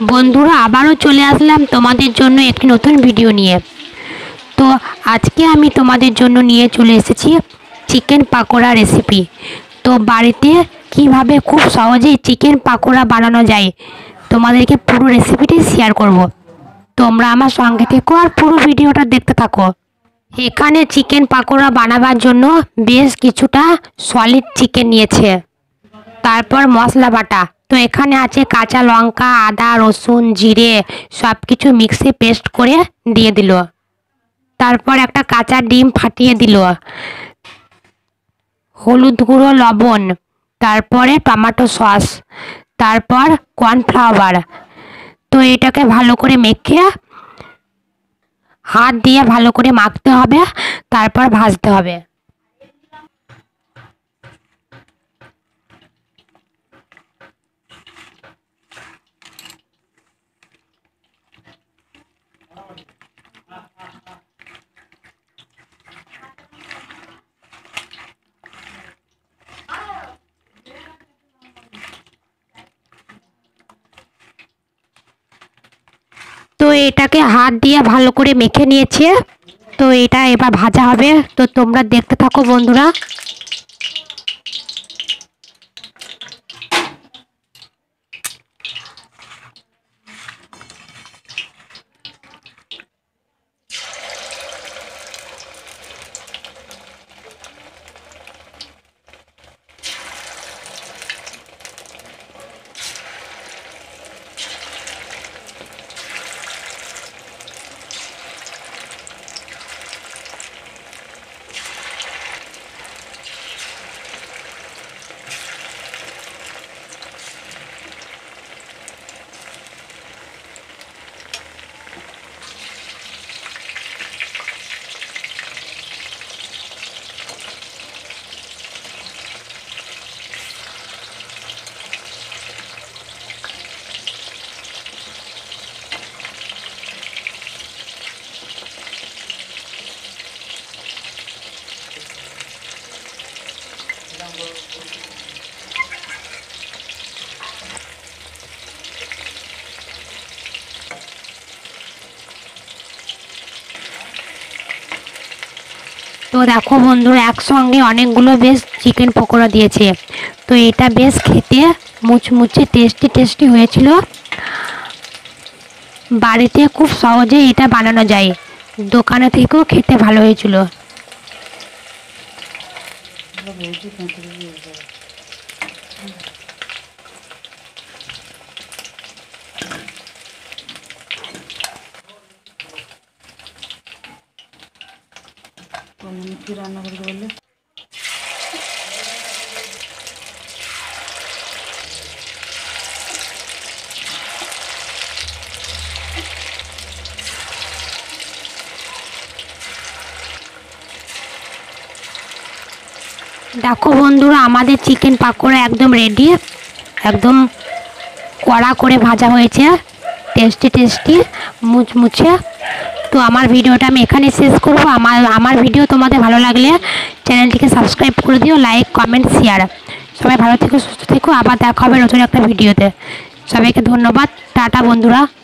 বন্ধুরা আবারও চলে আসলাম তোমাদের জন্য একটি নতুন ভিডিও নিয়ে। তো আজকে আমি তোমাদের জন্য নিয়ে চলে এসেছি চিকেন পাকোড়া রেসিপি। তো বাড়িতে কিভাবে খুব সহজেই চিকেন পাকোড়া বানানো যায় তোমাদেরকে পুরো রেসিপিটি শেয়ার করব। তোমরা আমার সঙ্গে থেকো আর পুরো ভিডিওটা দেখতে থাকো। এখানে চিকেন পাকোড়া বানাবার জন্য বেশ কিছুটা সলিড চিকেন নিয়েছে। তারপর মশলা বাটা, তো এখানে আছে কাঁচা লঙ্কা, আদা, রসুন, জিরে সব কিছু মিক্সি পেস্ট করে দিয়ে দিল। তারপর একটা কাঁচা ডিম ফাটিয়ে দিল, হলুদ গুঁড়ো, লবণ, তারপরে টমেটো সস, তারপর কর্নফ্লাওয়ার। তো এটাকে ভালো করে মেখে হাত দিয়ে ভালো করে মাখতে হবে, তারপর ভাজতে হবে। তো এটাকে হাত দিয়ে ভালো করে মেখে নিয়েছে। তো এটা এবার ভাজা হবে, তো তোমরা দেখতে থাকো বন্ধুরা। তো দেখো বন্ধুরা, একসঙ্গে অনেকগুলো বেশ চিকেন পকোড়া দিয়েছে। তো এটা বেশ খেতে মুচমুচে টেস্টি হয়েছিল। বাড়িতে খুব সহজে এটা বানানো যায়, দোকানে থেকেও খেতে ভালো হয়েছিল। রান্না করতে বললে দেখো বন্ধুরা, আমাদের চিকেন পাকোড়া একদম রেডি, একদম কড়া করে ভাজা হয়েছে, টেস্টি মুচমুচে। তো আমার ভিডিওটা আমি এখানে শেষ করব। আমার ভিডিও তোমাদের ভালো লাগলে চ্যানেলটিকে সাবস্ক্রাইব করে দিও, লাইক, কমেন্ট, শেয়ার। সবাই ভালো থেকো, সুস্থ থেকো, আবার দেখা হবে নতুন একটা ভিডিওতে। সবাইকে ধন্যবাদ, টাটা বন্ধুরা।